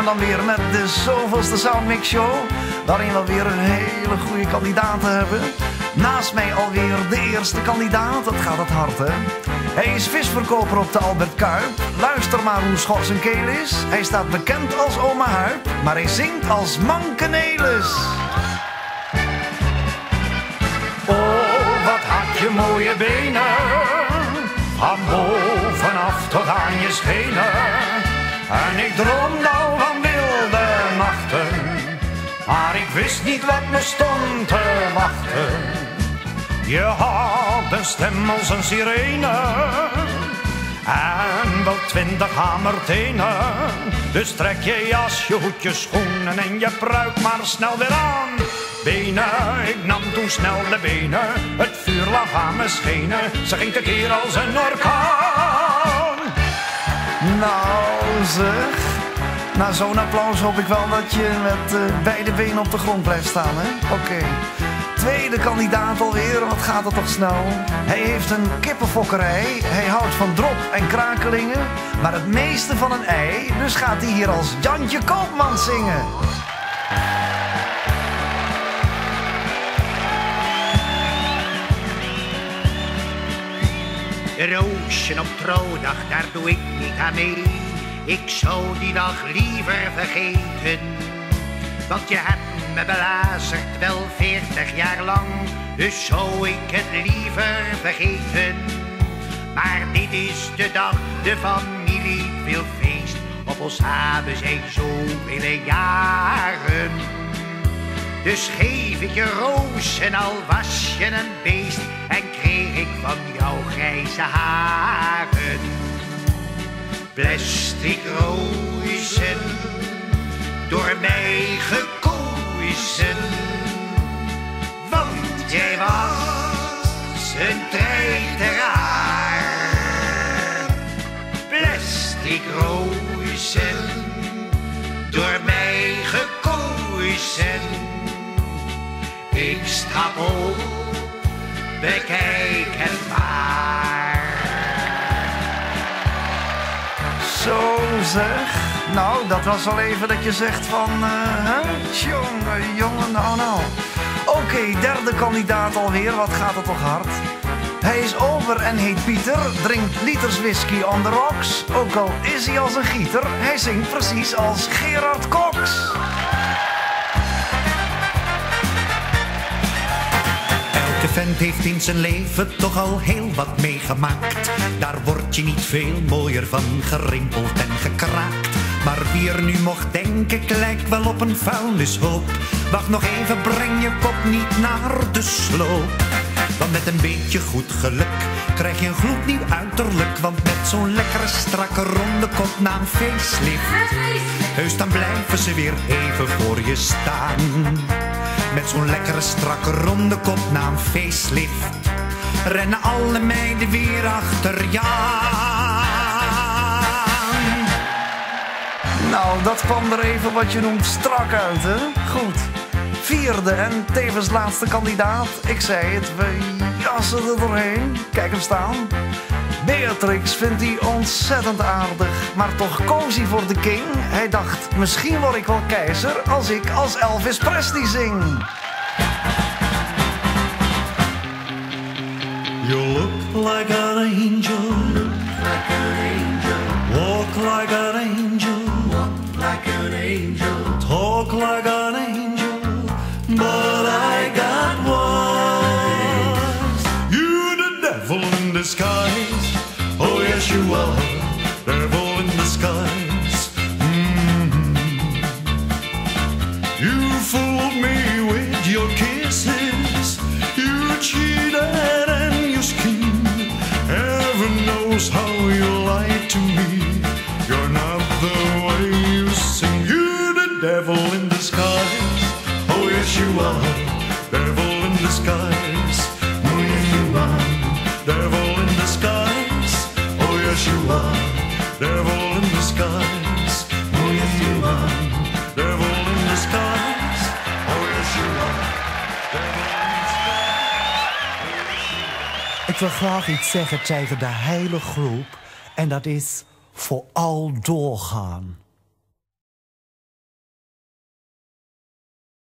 we dan weer met de zoveelste Soundmix Show, waarin we weer een hele goede kandidaat hebben. Naast mij alweer de eerste kandidaat, dat gaat het hard hè. Hij is visverkoper op de Albert Kuip. Luister maar hoe schor zijn keel is. Hij staat bekend als Oma Huip, maar hij zingt als Manke Nelis. Oh, wat had je mooie benen, van bovenaf tot aan je schenen. En ik droomde al van wilde nachten, maar ik wist niet wat me stond te wachten. Je had een stem als een sirene en wel 20 hamertenen. Dus trek je jas, je hoed, je schoenen en je pruik maar snel weer aan. Benen, ik nam toen snel de benen, het vuur lag aan mijn schenen. Ze ging tekeer als een orkaan. Nou zeg, na zo'n applaus hoop ik wel dat je met beide benen op de grond blijft staan hè. Oké. Tweede kandidaat alweer, wat gaat het toch snel. Hij heeft een kippenfokkerij, hij houdt van drop en krakelingen, maar het meeste van een ei, dus gaat hij hier als Jantje Koopman zingen. Roosje op trouwdag, daar doe ik niet aan mee. Ik zou die dag liever vergeten, want je hebt me belazerd wel 40 jaar lang, dus zou ik het liever vergeten. Maar dit is de dag, de familie wil feest, op ons hebben zijn zoveel jaren. Dus geef ik je rozen, al was je een beest, en kreeg ik van jou grijze haren. Plastic rozen, door mij gekozen, want jij was een treiteraar. Plastic rozen, door mij gekozen. Ik stap op, bekijk het maar. Zo zeg. Nou, dat was al even dat je zegt van, jongen, nou. Oké, derde kandidaat alweer, wat gaat het toch hard. Hij is over en heet Pieter, drinkt liters whisky on the rocks. Ook al is hij als een gieter, hij zingt precies als Gerard Cox. Elke vent heeft in zijn leven toch al heel wat meegemaakt. Daar word je niet veel mooier van, gerimpeld en gekraakt. Maar wie er nu mocht denken, lijkt wel op een vuilnishoop. Wacht nog even, breng je kop niet naar de sloop. Want met een beetje goed geluk krijg je een gloednieuw uiterlijk. Want met zo'n lekkere strakke ronde kop na een facelift, heus dan blijven ze weer even voor je staan. Met zo'n lekkere strakke ronde kop na een facelift rennen alle meiden weer achter je aan. Nou, dat kwam er even wat je noemt strak uit, hè? Goed. Vierde en tevens laatste kandidaat. Ik zei het, we jassen er doorheen. Kijk hem staan. Beatrix vindt hij ontzettend aardig, maar toch koos hij voor de king. Hij dacht, misschien word ik wel keizer als ik als Elvis Presley zing. You look like an angel, walk like an angel, talk like an angel, but I got worse. You the devil in disguise, oh yes you are, devil in disguise. You fooled me with your kisses, you cheated and you schemed. Heaven knows how you lied to me. You're not the way you sing. You the devil in disguise, oh yes you are, devil in disguise. You are, devil in disguise, oh yes you are, devil in disguise. Oh yes you are, devil in disguise, oh yes you are, devil in disguise. Ik wil graag iets zeggen tegen de hele groep. En dat is vooral doorgaan.